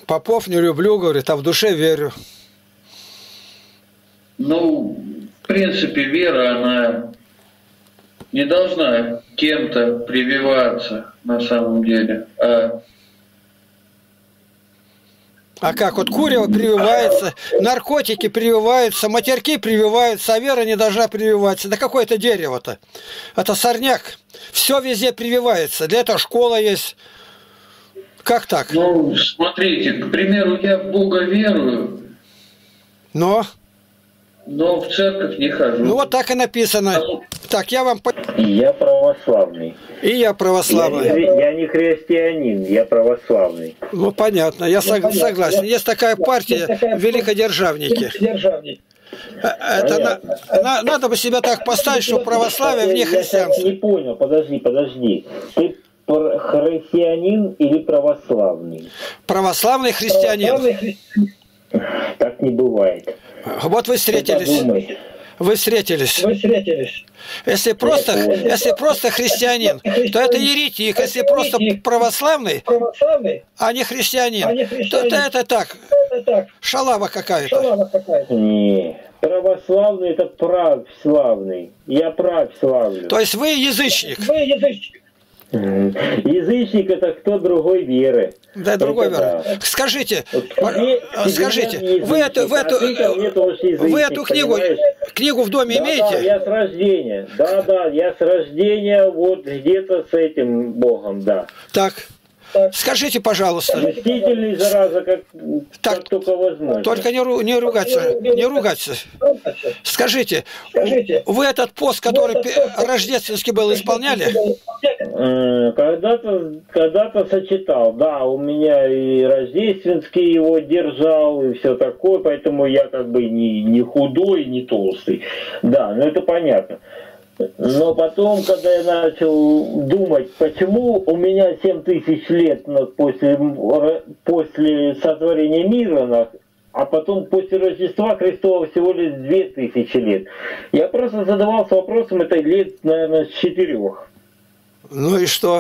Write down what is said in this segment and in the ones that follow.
Попов не люблю, говорит, а в душе верю. Ну, в принципе, вера, она не должна кем-то прививаться на самом деле. А как? Вот курево прививается, наркотики прививаются, матерки прививаются, а вера не должна прививаться. Да какое это дерево-то? Это сорняк. Все везде прививается. Для этого школа есть. Как так? Ну, смотрите, к примеру, я в Бога верую, но в церковь не хожу. Ну вот так и написано. Так, я вам... Я православный. И я православный. Я не христианин, я православный. Ну понятно, я согласен. Есть такая партия великодержавники. Это надо бы себя так поставить, что православие вне христианства. Я не понял, подожди. Ты христианин или православный? Православный христианин. Так не бывает. Вот вы встретились. Вы встретились. Если просто христианин, то это еретик. Если просто православный, а не христианин, то это так, шалава какая-то. Не, православный это православный. Я православный. То есть вы язычник. Язычник это кто другой веры. Да, другой веры. Скажите, вы эту книгу в доме имеете? Да, я с рождения. Да, я с рождения вот где-то с этим Богом, да. Так. Скажите, пожалуйста. Мстительный, зараза, как только возможно. Только не ругаться. Скажите, вы этот пост, который рождественский был, исполняли? Когда-то сочетал. Да, у меня и рождественский его держал, и все такое, поэтому я как бы не худой, не толстый. Да, ну это понятно. Но потом, когда я начал думать, почему у меня 7000 лет после сотворения мира, а потом после Рождества Христова всего лишь 2000 лет, я просто задавался вопросом, это лет, наверное, с 4. Ну и что?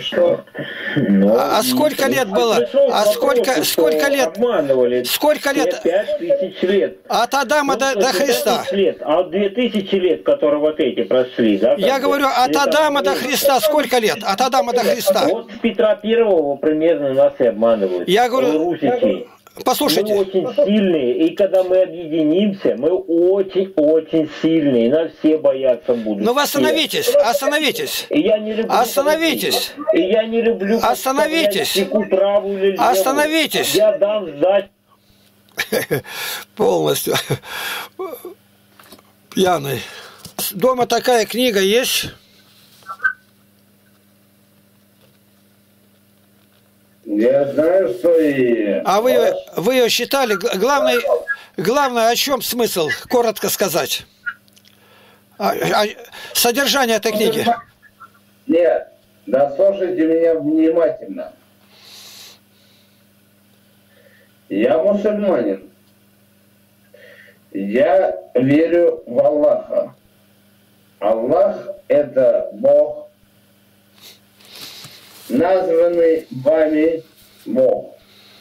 А сколько лет было? А сколько лет? Обманывали. Сколько лет? 5000 лет. От Адама до Христа. А от 2000 лет, которые вот эти прошли, да? Я говорю, от Адама до Христа сколько лет? От Адама до Христа. Вот с Петра Первого примерно нас и обманывают. Я говорю, русичи. послушайте. Мы очень сильные, и когда мы объединимся, мы очень сильные, и нас все бояться будут. Ну вы остановитесь. И я не люблю... Остановитесь. И я не люблю... Остановитесь. Остановитесь. Я дам сдать. Полностью. Пьяный. Дома такая книга есть? Я знаю, что и... А вы ее читали? Главное, о чем смысл? Коротко сказать. Содержание этой книги. Нет, да слушайте меня внимательно. Я мусульманин. Я верю в Аллаха. Аллах – это Бог, названный вами Бог.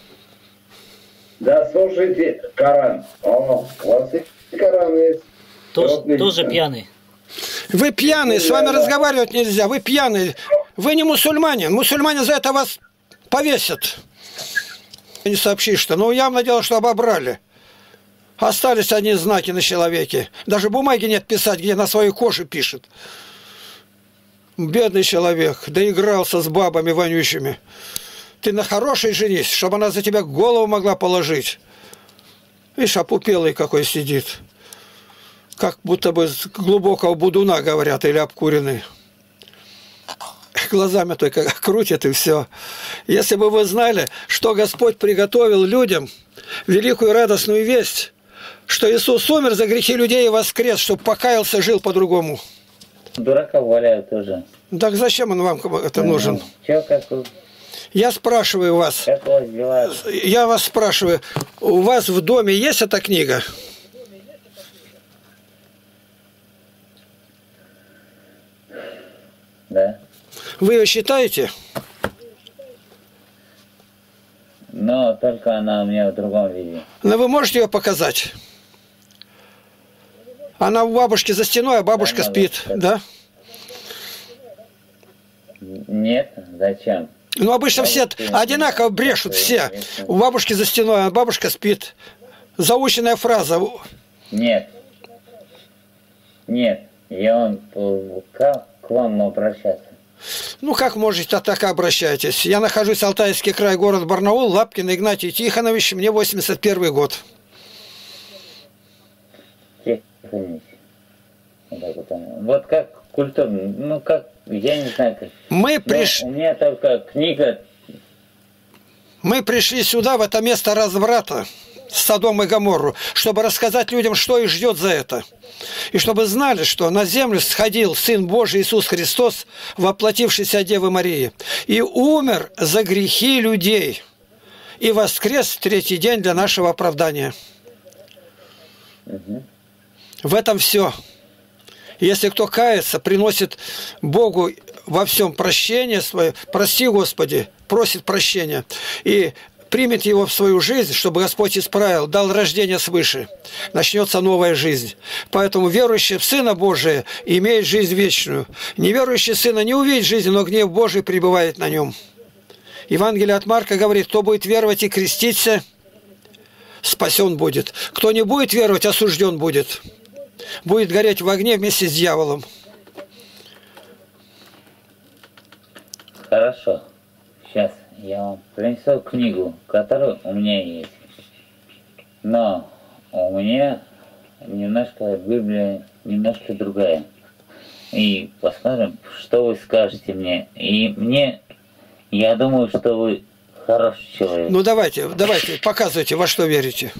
Да слушайте Коран. О, у вас и Коран есть. Тоже пьяный. Вы пьяный, с вами разговаривать нельзя. Вы пьяный. Вы не мусульманин. Мусульмане за это вас повесят. Не сообщишь, что. Ну, явно дело, что обобрали. Остались одни знаки на человеке. Даже бумаги нет писать, где на своей коже пишет. Бедный человек, доигрался с бабами вонючими. Ты на хорошей женись, чтобы она за тебя голову могла положить. Видишь, опупелый какой сидит. Как будто бы с глубокого будуна, говорят, или обкуренный. Глазами только крутит, и все. Если бы вы знали, что Господь приготовил людям, великую радостную весть, что Иисус умер за грехи людей и воскрес, чтобы покаялся, жил по-другому. Дураков валяют тоже. Так зачем он вам это нужен? Я спрашиваю вас. Я вас спрашиваю, у вас в доме есть эта книга? Да. Вы ее читаете? Но только она у меня в другом виде. Но вы можете ее показать? Она у бабушки за стеной, а бабушка спит, да? Нет, зачем? Ну, обычно все одинаково брешут, все. У бабушки за стеной, а бабушка спит. Заученная фраза. Нет. Нет. Как к вам обращаться? Ну, как можете, так и обращайтесь. Я нахожусь, Алтайский край, город Барнаул, Лапкин Игнатий Тихонович, мне 81 год. Вот как культурно, ну как, я не знаю как. У меня только книга. Мы пришли сюда, в это место разврата, Содом и Гоморру, чтобы рассказать людям, что их ждет за это. И чтобы знали, что на землю сходил Сын Божий Иисус Христос, воплотившийся от Девы Марии, и умер за грехи людей, и воскрес в третий день для нашего оправдания. Угу. В этом все. Если кто кается, приносит Богу во всем прощение свое, прости, Господи, просит прощения, и примет его в свою жизнь, чтобы Господь исправил, дал рождение свыше, начнется новая жизнь. Поэтому верующий в Сына Божия имеет жизнь вечную. Неверующий Сына не увидит жизни, но гнев Божий пребывает на нем. Евангелие от Марка говорит, кто будет веровать и креститься, спасен будет. Кто не будет веровать, осужден будет. Будет гореть в огне вместе с дьяволом. Хорошо. Сейчас я вам принесу книгу, которая у меня есть. Но у меня немножко Библия немножко другая. И посмотрим, что вы скажете мне. И я думаю, что вы хороший человек. Ну давайте, показывайте, во что верите.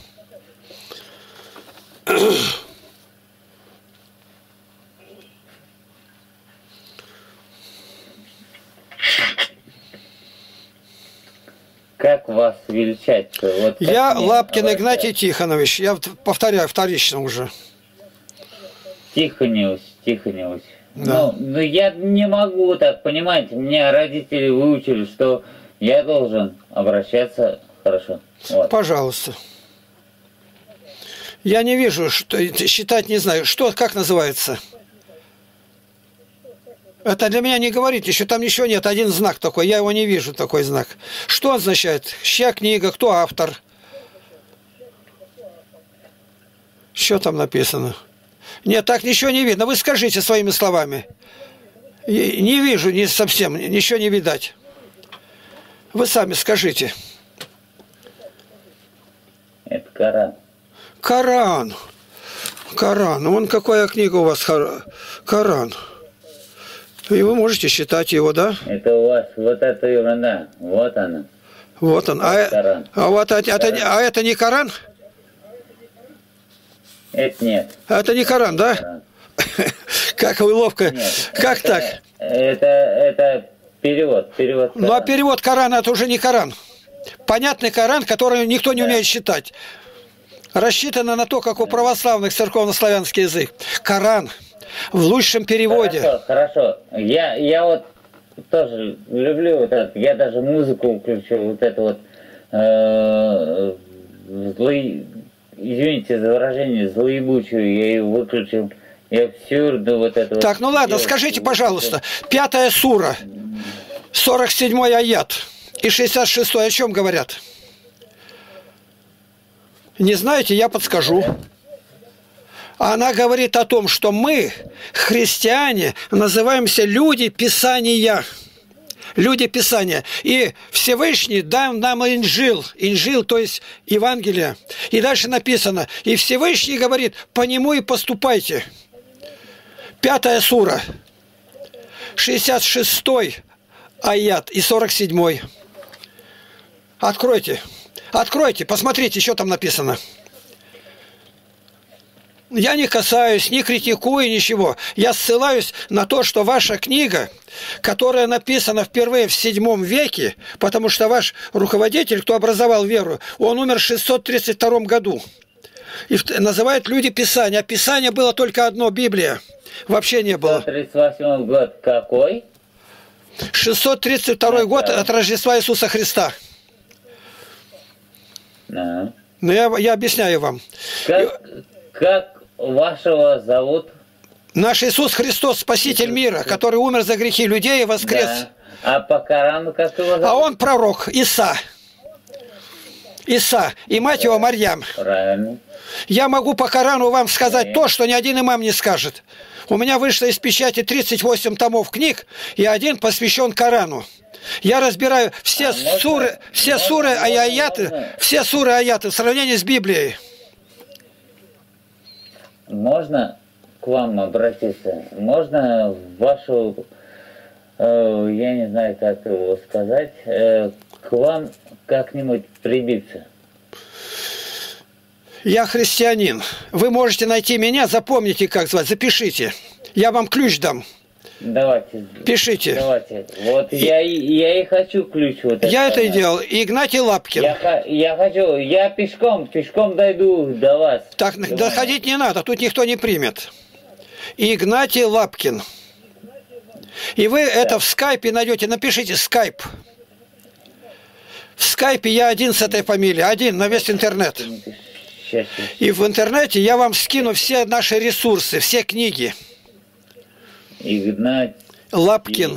Как вас величать? Вот я Лапкин Игнатий Тихонович. Я повторяю, вторично уже. Тихонович. Да. Ну, я не могу так, понимаете, меня родители выучили, что я должен обращаться хорошо. Вот. Пожалуйста. Я не вижу, что считать не знаю. Что, как называется? Это для меня не говорит, еще там ничего нет, один знак такой, я его не вижу, такой знак. Что означает? Чья книга, кто автор? Что там написано? Нет, так ничего не видно, вы скажите своими словами. Не вижу не совсем, ничего не видать. Вы сами скажите. Это Коран. Коран. Вон какая книга у вас, Коран. И вы можете считать его, да? Это у вас вот эта ерунда. Вот она. Вот он. А это не Коран? Это нет. Это не Коран, да? Коран. Как вы ловко. Нет, как так? Это перевод. Ну а перевод Корана это уже не Коран. Понятный Коран, который никто не умеет считать. Рассчитано на то, как у православных церковно-славянский язык. Коран. В лучшем переводе. Хорошо. Я вот тоже люблю вот это. Я даже музыку включил, вот это вот извините за выражение, злоебучую, я ее выключил. Я все вот это. Так, ну ладно, скажите, пожалуйста, 5-я сура, 47-й аят и 66-й о чем говорят? Не знаете, я подскажу. Она говорит о том, что мы, христиане, называемся люди Писания. Люди Писания. И Всевышний дал нам инжил. Инжил, то есть Евангелие. И дальше написано. И Всевышний говорит, по нему и поступайте. 5-я сура. 66-й аят и 47-й. Откройте. Откройте, посмотрите, что там написано. Я не касаюсь, не критикую ничего. Я ссылаюсь на то, что ваша книга, которая написана впервые в 7 веке, потому что ваш руководитель, кто образовал веру, он умер в 632 году. И называют люди Писание. А Писание было только одно, Библия. Вообще не было. 638 год какой? 632 год от Рождества Иисуса Христа. Да. Но я объясняю вам. Как вашего зовут? Наш Иисус Христос, Спаситель мира, который умер за грехи людей и воскрес. Да. А по Корану как его зовут? А он пророк, Иса. Иса. И мать его Марьям. Правильно. Я могу по Корану вам сказать то, что ни один имам не скажет. У меня вышло из печати 38 томов книг, и один посвящен Корану. Я разбираю все суры и аяты, все суры и аяты в сравнении с Библией. Можно к вам обратиться? Можно в вашу, я не знаю, как его сказать, к вам как-нибудь прибиться? Я христианин. Вы можете найти меня, запомните, как звать, запишите. Я вам ключ дам. Давайте. Пишите. Давайте. Вот я и хочу ключ. Вот я это и делал. Игнатий Лапкин. Я хочу, я пешком дойду до вас. Так, доходить не надо, тут никто не примет. Игнатий Лапкин. И вы это в скайпе найдете, напишите скайп. В скайпе я один с этой фамилией, один на весь интернет. И в интернете я вам скину все наши ресурсы, все книги. Лапкин.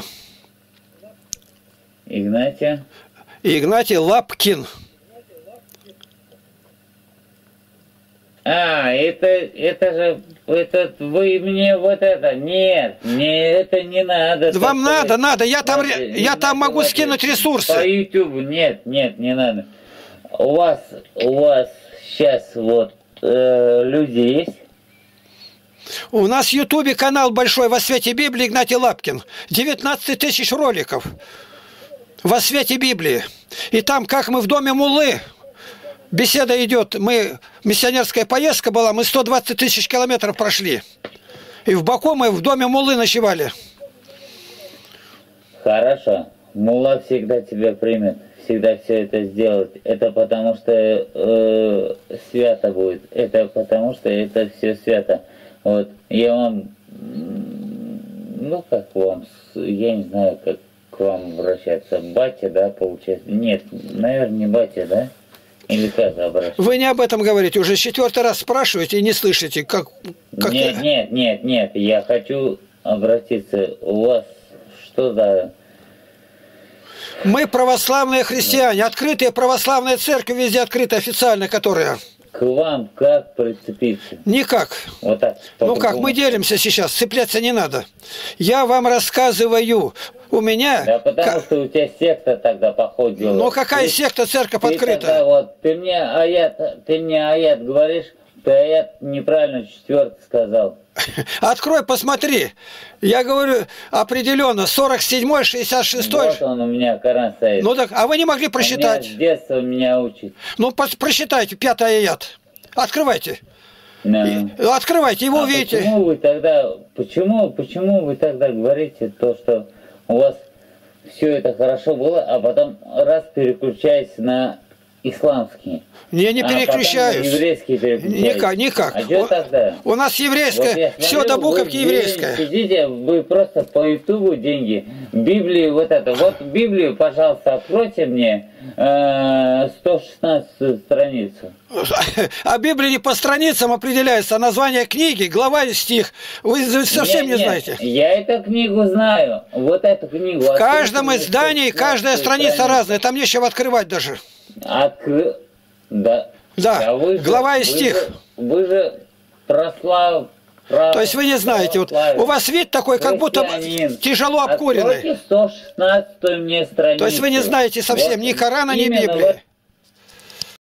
Игнатий Лапкин. Это вы мне вот это. Нет, это не надо. Вам надо. Я там могу скинуть ресурсы. По YouTube нет, не надо. У вас сейчас вот люди есть? У нас в Ютубе канал большой «Во свете Библии» Игнатий Лапкин. 19 тысяч роликов «Во свете Библии». И там, как мы в доме Муллы, беседа идет, миссионерская поездка была, мы 120 тысяч километров прошли. И в Баку мы в доме Муллы ночевали. Хорошо. Мулла всегда тебя примет. Всегда все это сделать. Это потому что свято будет. Это потому что это все свято. Вот. Я вам, как вам, я не знаю, как к вам обращаться. Батя, да, получается? Нет, наверное, не батя, да? Или как обращаться? Вы не об этом говорите. Уже 4-й раз спрашиваете и не слышите. Как Нет. Я хочу обратиться. У вас что за... Мы православные христиане, открытые православные церкви, везде открыты официально, которые... К вам как прицепиться? Никак. Вот так. Мы делимся сейчас, цепляться не надо. Я вам рассказываю, у меня... Да потому что у тебя секта тогда походила. Ну какая секта, церковь открыта? Тогда, вот, ты мне аят говоришь, ты аят неправильно 4 сказал. Открой, посмотри. Я говорю определенно, 47-й, 66-й. Вот он у меня Коран стоит. Ну так, а вы не могли просчитать? С детства меня учит. Ну, просчитайте, 5-й аят. Открывайте. Да. Открывайте, его увидите. Почему вы тогда говорите то, что у вас все это хорошо было, а потом раз переключаясь на исламские? Не переключаюсь. Еврейские переключаюсь. Никак. А что тогда? У нас еврейское, вот все до буковки еврейское. Сидите, вы просто по ютубу деньги. Библию вот это. Вот Библию, пожалуйста, откройте мне 116 страницу. А Библия не по страницам определяется, а название книги, глава и стих. Вы совсем не знаете. Я эту книгу знаю. Вот эту книгу. В каждом издании каждая страница разная. Там нечего открывать даже. Да, глава и стих. Вы же прослав... То есть вы не знаете, вот у вас вид такой, как будто тяжело обкуренный. 116 мне страницу. То есть вы не знаете совсем ни Корана, ни Библии.